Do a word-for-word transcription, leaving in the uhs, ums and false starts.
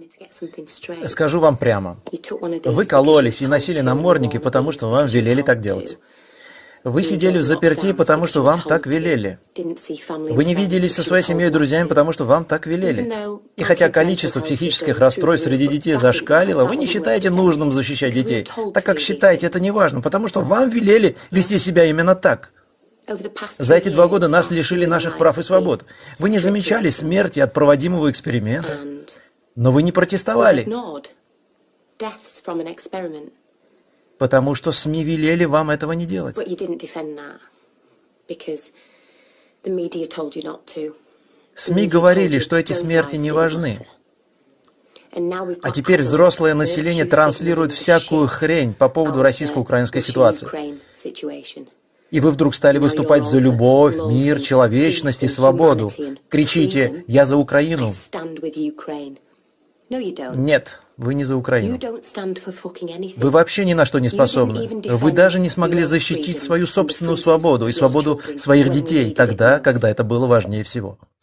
Скажу вам прямо. Вы кололись и носили намордники, потому что вам велели так делать. Вы сидели в заперти, потому что вам так велели. Вы не виделись со своей семьей и друзьями, потому что вам так велели. И хотя количество психических расстройств среди детей зашкалило, вы не считаете нужным защищать детей, так как считаете это неважным, потому что вам велели вести себя именно так. За эти два года нас лишили наших прав и свобод. Вы не замечали смерти от проводимого эксперимента, но вы не протестовали, потому что СМИ велели вам этого не делать. СМИ говорили, что эти смерти не важны. А теперь взрослое население транслирует всякую хрень по поводу российско-украинской ситуации. И вы вдруг стали выступать за любовь, мир, человечность и свободу. Кричите «Я за Украину». Нет, вы не за Украину. Вы вообще ни на что не способны. Вы даже не смогли защитить свою собственную свободу и свободу своих детей тогда, когда это было важнее всего.